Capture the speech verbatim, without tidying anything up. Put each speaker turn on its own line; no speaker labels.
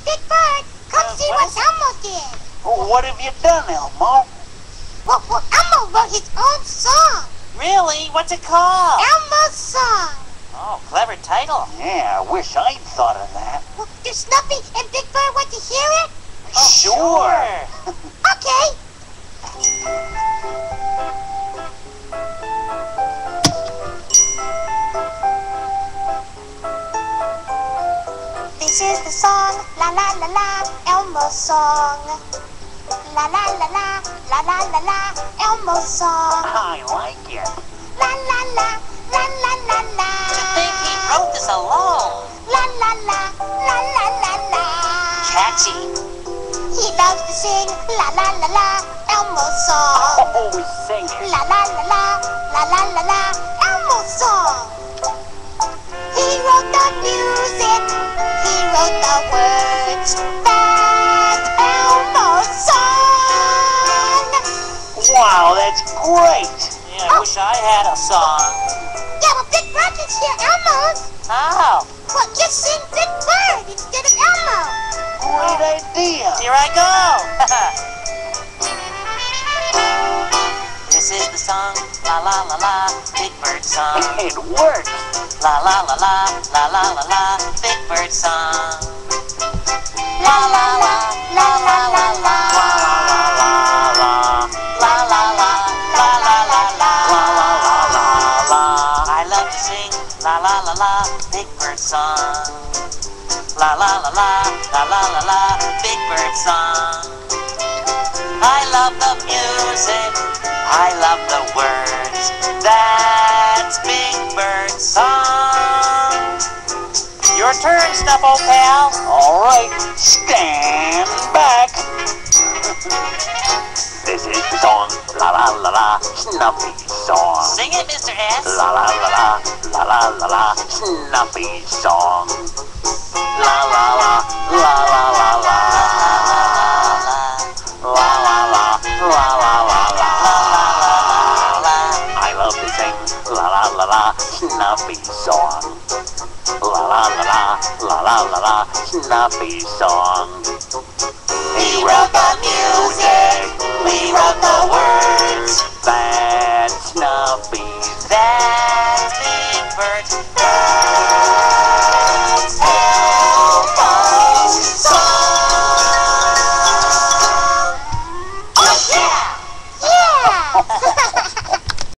Big Bird, come
Uh,
see
what
what
is it?
Elmo did.
Oh, what have you done, Elmo?
Well, well, Elmo wrote his own song.
Really? What's it called?
Elmo's song.
Oh, clever title.
Yeah, I wish I'd thought of that.
Well, do Snuffy and Big Bird want to hear it?
Oh,
Sure.
Okay. This is the song, la la la la, Elmo's song. La la la la, la la la la, Elmo's song.
I like it.
La la la, la la la la.
To think he wrote this alone.
La la la, la la la la.
Catchy.
He loves to sing la la la la, Elmo's song.
Oh, sing it.
La la la la, la la la la, Elmo's song. He wrote the music, he wrote the words. That's Elmo's song.
Wow, that's great.
Yeah, I wish I had a song.
Yeah, well, Big Bird can hear Elmo's.
How?
Well, just sing Big Bird instead of Elmo.
Great idea.
Here I go. This is the song, la la la la, Big Bird song.
It works.
La la la la, la la la la, Big Bird song. La la la, la la la la, la la la la, la la la, la la la la, la la la la. I love to sing la la la la, Big Bird song. La la la la, la la la la, Big Bird song. I love the music, I love the words. That's Big Bird song. Your turn, Snuffle pal.
All right, stand back. This is the song, la la la la, Snuffy song.
Sing it, Mister S.
La la la la, la la la la, Snuffy song. La la la, la la la la. La la la, la la la la. I love to sing la la la la, Snuffy song. La la la la, la la la la, Snuffy song. He wrote the music, we wrote the words. That's Snuffy.
That's Big Bird.